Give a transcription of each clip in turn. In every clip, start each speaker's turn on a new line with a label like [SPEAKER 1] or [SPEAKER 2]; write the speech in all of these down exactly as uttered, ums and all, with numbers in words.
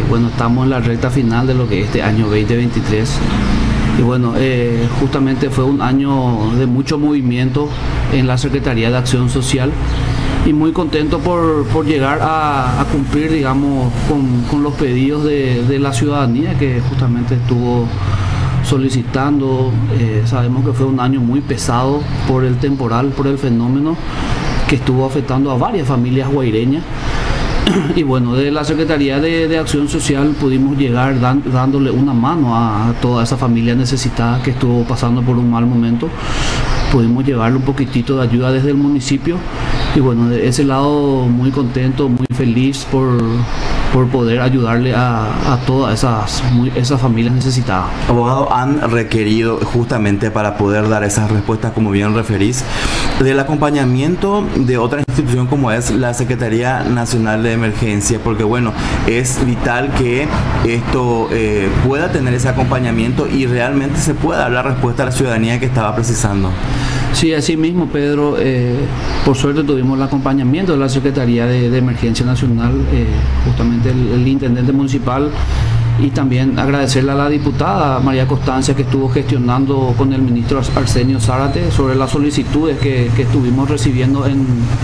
[SPEAKER 1] bueno, estamos en la recta final de lo que es este año veinte veintitrés. Y bueno, eh, justamente fue un año de mucho movimiento en la Secretaría de Acción Social y muy contento por, por llegar a, a cumplir, digamos, con, con los pedidos de, de la ciudadanía que justamente estuvo solicitando. Eh, sabemos que fue un año muy pesado por el temporal, por el fenómeno que estuvo afectando a varias familias guaireñas. Y bueno, de la Secretaría de, de Acción Social pudimos llegar dan, dándole una mano a, a toda esa familia necesitada que estuvo pasando por un mal momento. Pudimos llevarle un poquitito de ayuda desde el municipio y bueno, de ese lado muy contento, muy feliz por, por poder ayudarle a, a todas esas, muy, esas familias necesitadas.
[SPEAKER 2] Abogado, han requerido justamente para poder dar esas respuestas, como bien referís, del acompañamiento de otra institución como es la Secretaría Nacional de Emergencia, porque bueno, es vital que esto eh, pueda tener ese acompañamiento y realmente se pueda dar la respuesta a la ciudadanía que estaba precisando.
[SPEAKER 1] Sí, así mismo, Pedro. Eh, por suerte tuvimos el acompañamiento de la Secretaría de, de Emergencia Nacional, eh, justamente el, el intendente municipal, y también agradecerle a la diputada María Constancia que estuvo gestionando con el ministro Arsenio Zárate sobre las solicitudes que, que estuvimos recibiendo en,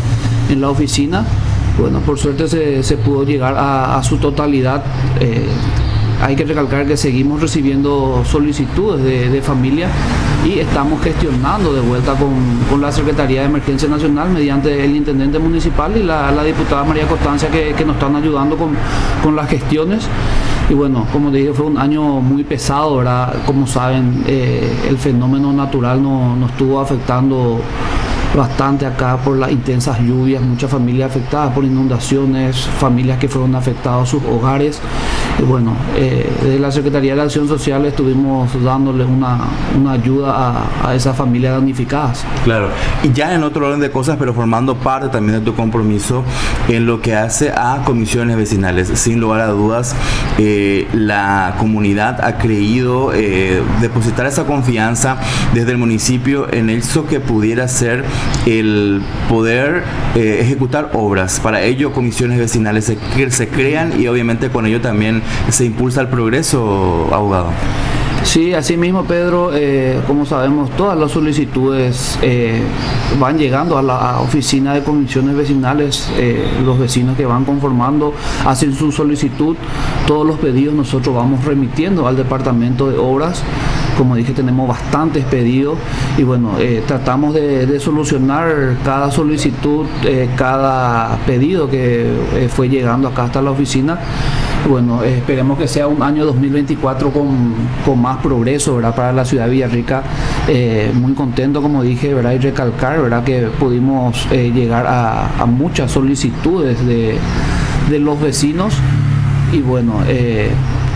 [SPEAKER 1] en la oficina. Bueno, por suerte se, se pudo llegar a, a su totalidad. Eh, hay que recalcar que seguimos recibiendo solicitudes de, de familia y estamos gestionando de vuelta con, con la Secretaría de Emergencia Nacional mediante el intendente municipal y la, la diputada María Constancia que, que nos están ayudando con, con las gestiones. Y bueno, como dije, fue un año muy pesado, ¿verdad? Como saben, eh, el fenómeno natural nos, nos estuvo afectando bastante acá por las intensas lluvias, muchas familias afectadas por inundaciones, familias que fueron afectadas sus hogares. Y bueno, eh, desde la Secretaría de Acción Social estuvimos dándole una, una ayuda a, a esas familias damnificadas.
[SPEAKER 2] Claro, y ya en otro orden de cosas, pero formando parte también de tu compromiso en lo que hace a comisiones vecinales. Sin lugar a dudas, eh, la comunidad ha creído eh, depositar esa confianza desde el municipio en eso que pudiera ser el poder eh, ejecutar obras. Para ello, comisiones vecinales se, se crean y obviamente con ello también se impulsa el progreso, abogado.
[SPEAKER 1] Sí, así mismo, Pedro, eh, como sabemos, todas las solicitudes eh, van llegando a la a oficina de comisiones vecinales. Eh, los vecinos que van conformando hacen su solicitud, todos los pedidos nosotros vamos remitiendo al departamento de obras. Como dije, tenemos bastantes pedidos y bueno, eh, tratamos de, de solucionar cada solicitud, eh, cada pedido que eh, fue llegando acá hasta la oficina. Bueno, eh, esperemos que sea un año dos mil veinticuatro con, con más progreso, ¿verdad? Para la ciudad de Villarrica. Eh, muy contento, como dije, ¿verdad? Y recalcar, ¿verdad? Que pudimos eh, llegar a, a muchas solicitudes de, de los vecinos y bueno, eh,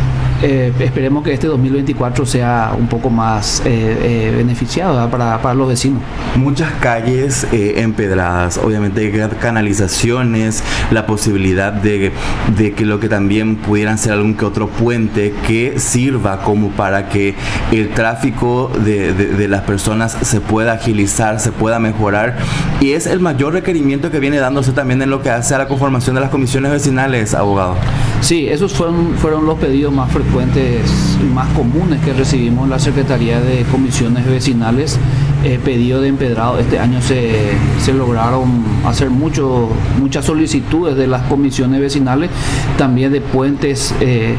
[SPEAKER 1] Eh, esperemos que este dos mil veinticuatro sea un poco más eh, eh, beneficiado para, para los vecinos.
[SPEAKER 2] Muchas calles eh, empedradas, obviamente canalizaciones, la posibilidad de, de que lo que también pudieran ser algún que otro puente que sirva como para que el tráfico de, de, de las personas se pueda agilizar, se pueda mejorar, y es el mayor requerimiento que viene dándose también en lo que hace a la conformación de las comisiones vecinales, abogado.
[SPEAKER 1] Sí, esos fueron, fueron los pedidos más frecuentes y más comunes que recibimos en la Secretaría de Comisiones Vecinales. Eh, pedido de empedrado. Este año se, se lograron hacer mucho, muchas solicitudes de las comisiones vecinales, también de puentes, eh,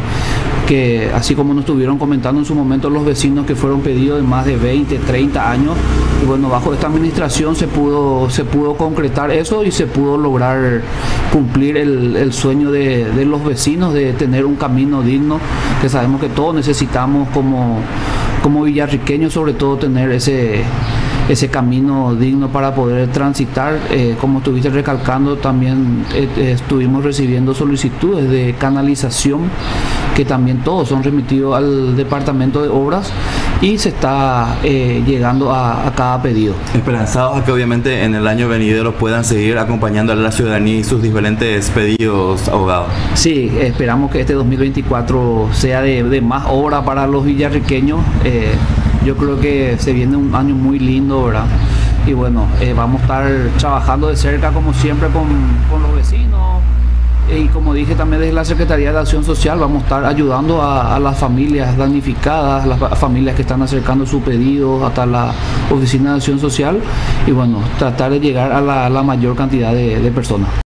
[SPEAKER 1] que así como nos estuvieron comentando en su momento los vecinos, que fueron pedidos de más de veinte, treinta años. Y bueno, bajo esta administración se pudo, se pudo concretar eso y se pudo lograr cumplir el, el sueño de, de los vecinos de tener un camino digno, que sabemos que todos necesitamos como, como villarriqueños, sobre todo tener ese, ese camino digno para poder transitar. Eh, como estuviste recalcando, también eh, estuvimos recibiendo solicitudes de canalización, que también todos son remitidos al departamento de obras y se está eh, llegando a, a cada pedido.
[SPEAKER 2] Esperanzados a que obviamente en el año venidero puedan seguir acompañando a la ciudadanía y sus diferentes pedidos, abogado.
[SPEAKER 1] Sí, esperamos que este dos mil veinticuatro sea de, de más obra para los villarriqueños. Eh, yo creo que se viene un año muy lindo, ¿verdad? Y bueno, eh, vamos a estar trabajando de cerca como siempre con, con los vecinos, y como dije también desde la Secretaría de Acción Social vamos a estar ayudando a, a las familias damnificadas, las familias que están acercando su pedido hasta la Oficina de Acción Social y bueno, tratar de llegar a la, a la mayor cantidad de, de personas.